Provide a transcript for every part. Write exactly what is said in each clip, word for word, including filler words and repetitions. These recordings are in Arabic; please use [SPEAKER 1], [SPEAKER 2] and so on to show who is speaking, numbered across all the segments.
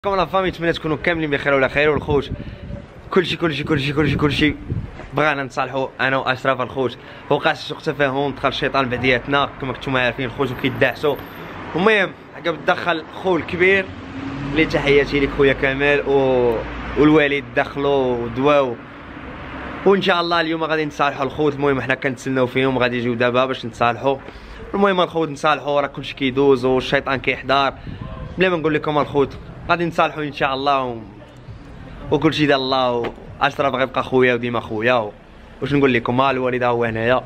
[SPEAKER 1] كم لا فامي نتمنى تكونوا كاملين بخير وعلى خير. والخوت كلشي كلشي كلشي كلشي كلشي بغانا نتصالحوا انا واشرف. الخوت وقع سوء تفاهم، دخل الشيطان بعدياتنا كما كنتم عارفين. الخوت كيدعسوا. المهم حقا دخل خو الكبير اللي تحياتي لك خويا كمال و... والوالد دخلوا ودواو، وان شاء الله اليوم غادي نتصالحوا الخوت. المهم حنا كنتسناو فيهم غادي يجيو دابا باش نتصالحوا. المهم الخوت نصالحوا، راه كلشي كيدوز والشيطان كيحضر. بلا ما نقول لكم الخوت غادي نتصالحوا ان شاء الله و... وكلشي ديال الله. واشرف غيبقى خويا وديما خويا و... واش نقول لكم، ها الوالد هو هنايا.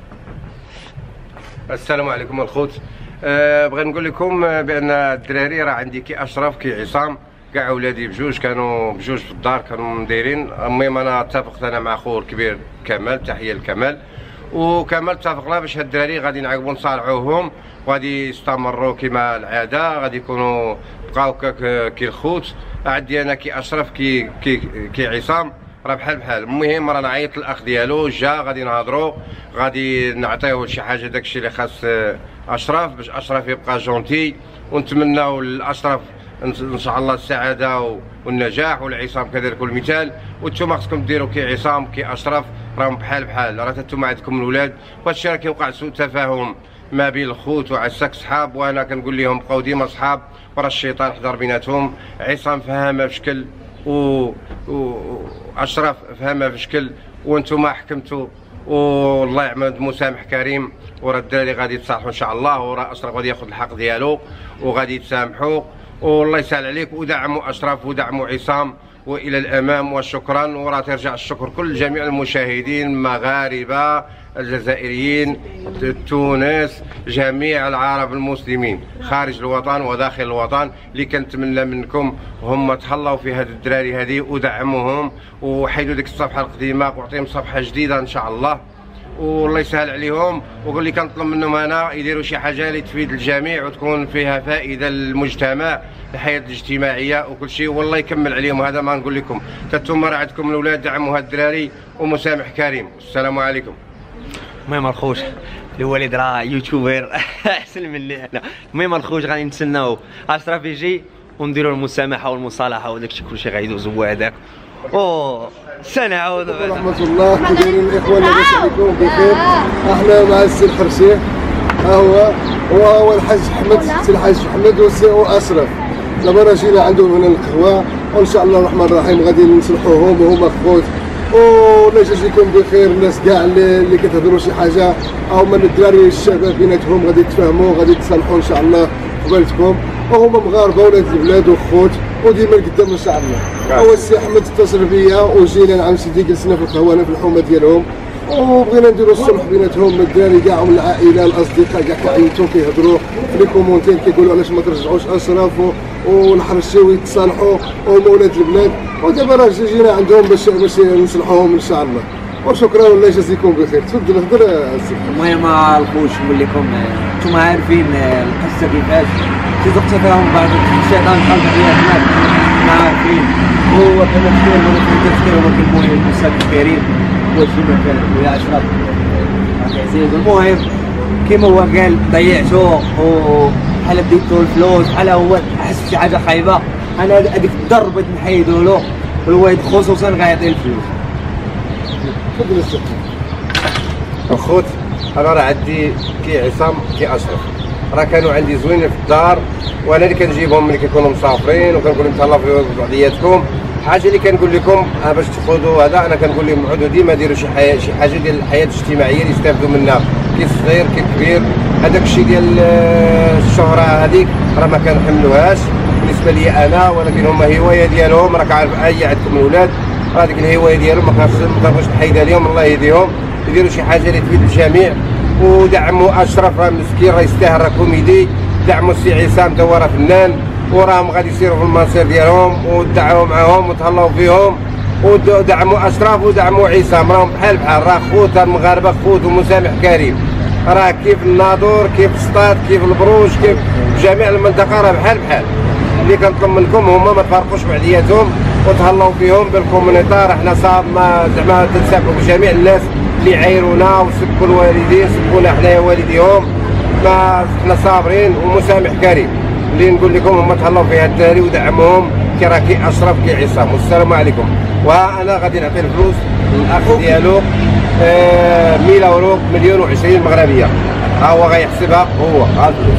[SPEAKER 2] السلام عليكم الخوت. أه بغيت نقول لكم بان الدراري راه عندي كي اشرف كي عصام كاع ولادي بجوج كانوا بجوج في الدار كانوا مدايرين. المهم انا اتفقت انا مع خويا الكبير كمال، تحيه لكمال وكمال، اتفقنا باش هاد الدراري غادي نعاقبوا نصالحوهم وغادي يستمروا كما العاده، غادي يكونوا بقاو كي الخوت. عندي انا كي اشرف كي كي كي عصام راه بحال بحال. المهم رانا عيط الاخ ديالو جا، غادي نهضروا غادي نعطيوه شي حاجه داكشي اللي خاص اشرف باش اشرف يبقى جونتي، ونتمناو لاشرف ان شاء الله السعاده والنجاح، والعصام كذلك والمثال. وانتم خصكم ديروا كي عصام كي اشرف راهم بحال بحال. راه انتم عندكم الاولاد وهادشي راه كيوقع سوء تفاهم ما بين الخوت وعساك صحاب، وانا كنقول لهم بقاو ديما صحاب وراه الشيطان حضر بيناتهم. عصام فهمها بشكل و واشرف فهمها بشكل، وانتم حكمتوا والله يعمد مسامح كريم. وراه الدراري غادي يتصالحوا ان شاء الله، وراه اشرف غادي ياخذ الحق ديالو وغادي يتسامحوا. والله يسهل عليك، ودعموا اشرف ودعموا عصام والى الامام وشكرا. وراه ترجع الشكر كل جميع المشاهدين المغاربه الجزائريين تونس جميع العرب المسلمين خارج الوطن وداخل الوطن اللي كنتمنى منكم هم تهلاو في هاد الدراري هذه ودعموهم وحيدوا ديك الصفحه القديمه واعطيهم صفحه جديده ان شاء الله. والله يسهل عليهم. وقول لي كنطلب منهم انا يديروا شي حاجه اللي تفيد الجميع وتكون فيها فائده للمجتمع، الحياه الاجتماعيه وكل شيء. والله يكمل عليهم. هذا ما نقول لكم. انتم راه عندكم الاولاد، دعموا هاد الدراري ومسامح كريم. السلام عليكم.
[SPEAKER 1] المهم الخوت الوالد راه يوتيوبر احسن مني انا. المهم الخوت غادي نتسناو اشرف يجي ونديروا المسامحه والمصالحه وداكشي كلشي غيدوز هو هذاك. او سنعود
[SPEAKER 3] ورحمة الله. كي دايرين الاخوان؟ لاباس عليكم بخير؟ احنا مع السي الحرشي، ها هو هو هو الحاج احمد، السي الحاج احمد والسي اشرف. دابا راه جينا عندهم هنا القهوه، وان شاء الله الرحمن الرحيم غادي نصلحوهم وهما خوت. والله يجازيكم بخير الناس كاع اللي, اللي كتهضروا شي حاجه، هما الدراري الشباب بيناتهم غادي يتفاهموا غادي يتصالحوا ان شاء الله قبالتكم. وهما مغاربه ولاد البلاد وخوت وديما القدام ان شاء الله. هو السي احمد اتصل بيا وجينا نعم سيدي جلسنا في القهوه هنا في الحومه ديالهم وبغينا نديروا الصلح بيناتهم. الدراري كاع والعائله الاصدقاء كاع كيعيطوا كيهضروا في لي كومونتير كيقولوا علاش ما ترجعوش اشرف والحرشي ويتصالحوا وهما ولاد البلاد. ودابا راه جينا عندهم باش باش نصلحوهم ان شاء الله. وشكرا والله يجازيكم بخير. تفضل هضر السي.
[SPEAKER 4] المهم الخوت نقول لكم انتم عارفين القصه كيفاش سوء تفاهم بعد الشيطان دخل بيناتنا، ما عارفين. هو كان الخير هو في التفكير هو كيكون المساك الكريم وشي مكان ويا اشرف عزيز. المهم كيما هو قال ضيعتو وبحال ديتو الفلوس بحال هو حس بشي حاجه خايبه. انا هذيك الضربه نحيدو له والوالد خصوصا غيعطي الفلوس.
[SPEAKER 3] تفضل السي.
[SPEAKER 2] الخوت انا راه عندي كي عصام كي اشرف راه كانوا عندي زوينين في الدار، وانا اللي كنجيبهم ملي كيكونوا مسافرين وكنقول لهم تهلاو في بعضياتكم. حاجه اللي كنقول لكم باش تاخذوا هذا، انا كنقول لهم عودوا ديما ديروا شي حاجه شي حاجه ديال الحياه الاجتماعيه اللي يستافدوا منها كي الصغير كي الكبير. هذاك الشيء ديال الشهره هذيك راه ما كنحملوهاش بالنسبه لي انا، ولكن هما هوايه ديالهم. راك عارف اي عندكم الاولاد راه ديك الهوايه ديالهم ما كنقدرش نحيدها لهم. الله يهديهم يديروا شي حاجه اللي تفيد الجميع. ودعموا اشرف راه مسكين راه يستاهل راه كوميدي. دعموا السي عصام تا هو راه فنان وراهم غادي يسيروا في المصير ديالهم، ودعوا معاهم وتهلاو فيهم. ودعموا اشرف ودعموا عصام راهم بحال بحال. راه خوت المغاربه خوت ومسامح كريم. راه كيف الناظور كيف السطاد كيف البروج كيف جميع المنطقه راه بحال بحال. اللي كنطلب منكم هما ما تفرقوش بعضياتهم وتهلاو فيهم بالكومونيتار. احنا صاب ما زعما تنسابوا بجميع الناس اللي عايرونا وسبوا الوالدين سبونا حنايا والديهم. ما حنا صابرين ومسامح كريم. اللي نقول لكم هما تهلاو في هاد الدراري ودعموهم كي راه كي اشرف كي عصام. والسلام عليكم. وانا غادي نعطي الفلوس للاخ ديالو آه مية اورو مليون وعشرين مغربيه. ها هو غيحسبها هو ها الفلوس.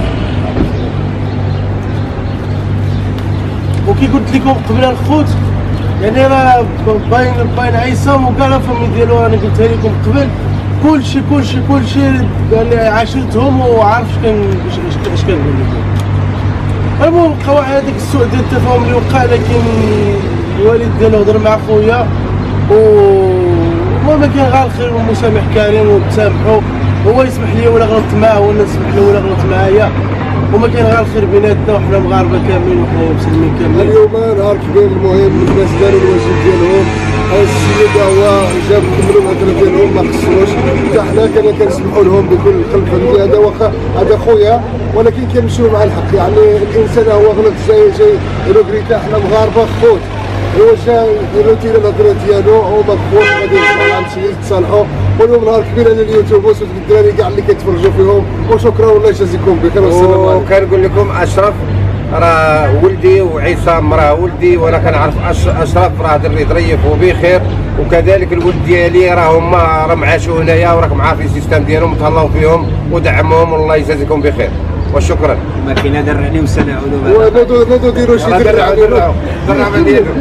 [SPEAKER 5] وكي قلت لكم قبل الخوت يعني راه باين باين عصام وكاع لا فامي ديالو، انا قلتها لكم قبل كلشي كلشي كلشي يعني عاشرتهم وعارف اش كان اش كنقول لكم. المهم بقى واحد هذاك السوء ديال التفاهم اللي وقع، لكن الوالد ديالو هضر مع خويا و المهم كاين غير الخير والمسامح كريم وتسامحوا، هو يسمح لي ولا غلطت معاه وانا نسمح له ولا غلط معايا، وما كاين غير الخير بيناتنا وحنا مغاربه كاملين وحنا مسلمين كاملين.
[SPEAKER 3] اليوم نهار كبير، المهم الناس داروا الواجب ديالهم، السيد هو جاب كملوا الهضره ديالهم ما خصناش، حتى حنا كنا كنسمحوا لهم بكل القلب. فهمتي هذا واخا هذا خويا ولكن كنمشيو مع الحق، يعني الانسان هو غلط جاي جاي ريغريتا، حنا مغاربه خوت، هو جا يديروا تيرا الهضره ديالو هما خوت غادي يتصالحوا. واليوم نهار كبير انا اليوتيوب وصلت بالدراري كاع اللي كيتفرجوا فيهم، وشكرا والله يجازيكم بخير والسلام عليكم.
[SPEAKER 2] وكنقول لكم اشرف راه ولدي وعصام راه ولدي، وانا كنعرف اشرف راه دري ظريف وبخير، وكذلك الولد ديالي راه هما راهم عاشوا هنايا وراكم عارفين السيستم ديالهم، تهلاو فيهم ودعموهم والله يجازيكم بخير وشكرا.
[SPEAKER 4] ما كاين درعني وسنعودوا
[SPEAKER 3] ونادو نادو ديروا شي درع
[SPEAKER 2] درع ديالو.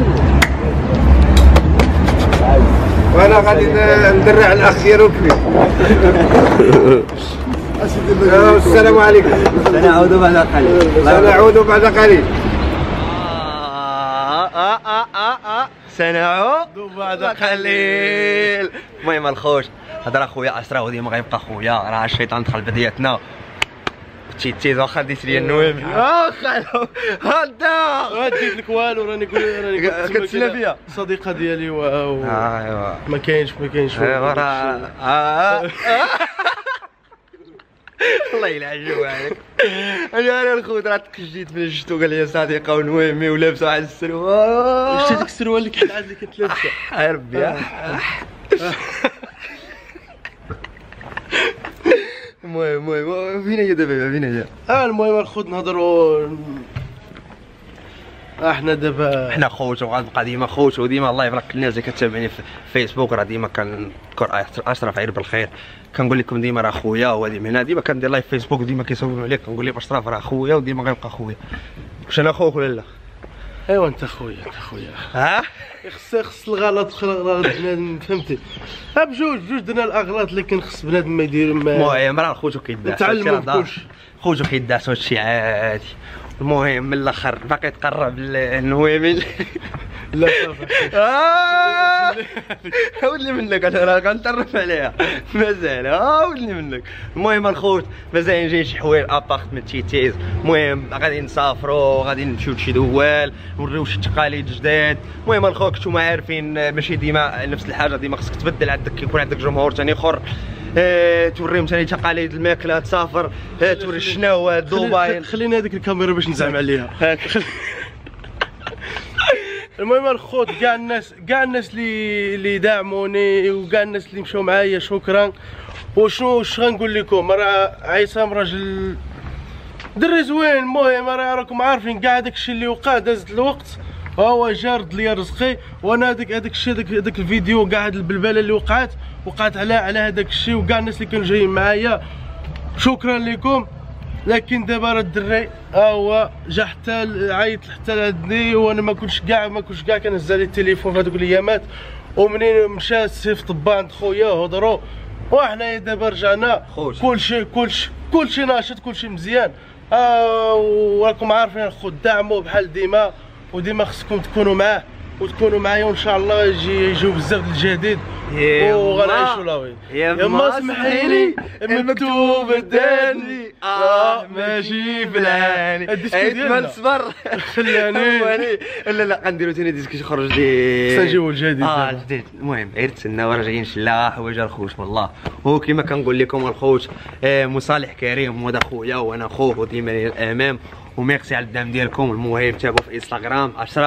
[SPEAKER 2] وانا غادي ندرع الاخ ديالو الكبير. السلام عليكم.
[SPEAKER 4] سنعود بعد قليل.
[SPEAKER 2] سنعود بعد قليل.
[SPEAKER 1] آه آه آه آه سنعود بعد قليل. المهم الخوش هذا راه خويا اشرف وديما غيبقى خويا، راه الشيطان دخل بدياتنا تي تي واخا ديت لي النويم واخا هدا
[SPEAKER 5] ما ديت لك والو، راني راني
[SPEAKER 1] كتسنى فيا
[SPEAKER 5] صديقه ديالي و
[SPEAKER 1] ايوا
[SPEAKER 5] ما كاينش ما كاينش
[SPEAKER 1] ايوا راه الله يلعجو عليك. انا انا الخوت راه تقشيت من شفتو قال لي صديقه ونويمي ولابسه واحد السروال،
[SPEAKER 5] شتي ديك السروال اللي كنت عاد اللي كنت لابسه
[SPEAKER 1] يا ربي. المهم المهم فين هي دابا فين هي؟
[SPEAKER 5] اه المهم الخوت نهضروا احنا دابا
[SPEAKER 1] احنا خوت وغنبقى ديما خوت، وديما الله يبارك الناس اللي كتابعني في فيسبوك راه ديما كنذكر اشرف عير بالخير، كنقول لكم ديما راه خويا، هو ديما هنا ديما كندير لايف فيسبوك وديما كيصونوا عليك، كنقول لهم اشرف راه خويا وديما غيبقى خويا. واش انا خوك ولا لا؟
[SPEAKER 5] ايوا انت خويا انت خويا.
[SPEAKER 1] ها؟
[SPEAKER 5] خص خص الغلط غلط بنادم فهمتي؟ ها بجوج بجوج درنا الاغلاط، لكن خص بنادم ما يدير ما
[SPEAKER 1] المهم راه خوتو كيداس
[SPEAKER 5] نتعلموا بكلشي،
[SPEAKER 1] خوتو كيداس هادشي عادي. المهم من الاخر باقي تقرب النويمي.
[SPEAKER 5] لا صافي
[SPEAKER 1] ولي منك انا راه كنترف عليها مازال ها ولي منك. المهم الخوت مازال جايين شي حوايج ابارتمنت تيتيز، المهم غادي نسافروا غادي نمشيو لشي دوال نوريو شي تقاليد جداد. المهم الخوت نتوما عارفين ماشي ديما نفس الحاجه، ديما خصك تبدل، عندك كيكون عندك جمهور ثاني اخر اه توريهم ثاني تقاليد الماكله، تسافر اه توري الشناوات دبي.
[SPEAKER 5] خلينا هذيك الكاميرا باش نزعم عليها. المهم الخوت كاع الناس كاع الناس اللي اللي دعموني وكاع الناس اللي مشاو معايا شكرا. وشنو واش غنقول لكم، راه عصام راجل دري زوين. المهم راه راكم عارفين كاع داك الشيء اللي وقع، دازت الوقت هو جا رد ليا رزقي، وانا هذاك هذاك الشيء هذاك الفيديو كاع هاد البلبله اللي وقعت وقعت على على هذاك الشيء، وكاع الناس اللي كانوا جايين معايا شكرا لكم. لكن دابا راه الدري ها هو جا حتى عيط حتى لعندي، وانا ما كنتش كاع ما كنتش كاع كنهز عليه التليفون في هذوك الايامات. ومنين مشى سيف طبا عند خويا هضروا، وحنايا دابا رجعنا كلشي كلشي كلشي ناشط كلشي مزيان. آه وراكم عارفين الخوت دعموا بحال ديما، وديما خصكم تكونوا معاه وتكونوا معايا، وان شاء الله يجي يجيو بزاف د الجديد وغنعيشوا لاوين.
[SPEAKER 1] يا ما اسمحيلي مكتوب الداني اه ماشي فلاني عيد ما نصبر خلاني. لا لا غنديرو ثاني ديسك يخرج جديد،
[SPEAKER 5] سنجيو الجديد
[SPEAKER 1] اه جديد. المهم غير تسناو راه جايين شلا حوايج الخوت والله. هو كيما كنقول لكم الخوت آه مصالح كريم، وهذا خويا وانا خوه وديما الامام، وميرسي على الدعم ديالكم. المهم تابعوا في انستغرام اشرف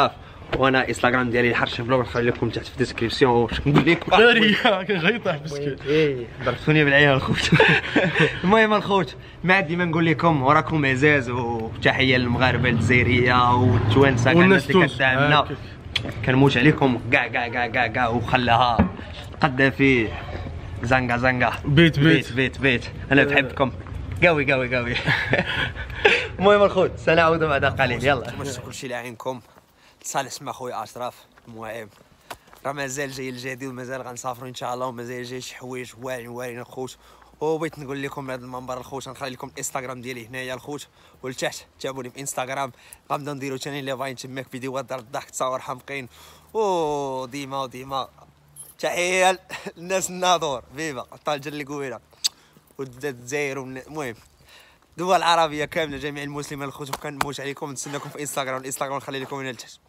[SPEAKER 1] وانا انستغرام ديالي الحرش فلوغ نخلي لكم تحت في الديسكريبسيون. واش نقول لكم
[SPEAKER 5] ناريه كان غيطيح مسكين.
[SPEAKER 1] ايه ضربتوني بالعيال الخوت. المهم الخوت ما ديما نقول لكم وراكم عزاز، وتحيه للمغاربه الجزائريه والتوانسه كاع الناس اللي كتدعمنا. كنموت عليكم كاع كاع كاع كاع كاع وخلاها قدافي زنقه زنقه
[SPEAKER 5] بيت
[SPEAKER 1] بيت بيت بيت انا بحبكم قوي قوي قوي. المهم الخوت سنعود بعد قليل. يلا تمشوا كلشي لعينكم. صالح اسمع خويا اشرف. المهم راه مازال جاي الجديد ومازال غنسافروا ان شاء الله، ومازال جاي شي حوايج واعرين واعرين الخوت. وبغيت نقول لكم هذا المنبر الخوت غنخلي لكم الانستغرام ديالي هنايا الخوت، ولتحت تابعوني في انستغرام. غنبدا نديرو ثاني لي فاين تماك فيديوهات دار الضحك تصاور حمقين وديما وديما. تحيه للناس الناظور فيفا طالجه اللي قويره والجزائر. المهم الدول العربيه كامله جميع المسلمين الخوت، وكنموت عليكم. نتسناكم في انستغرام. الانستغرام نخلي لكم هنا لتحت.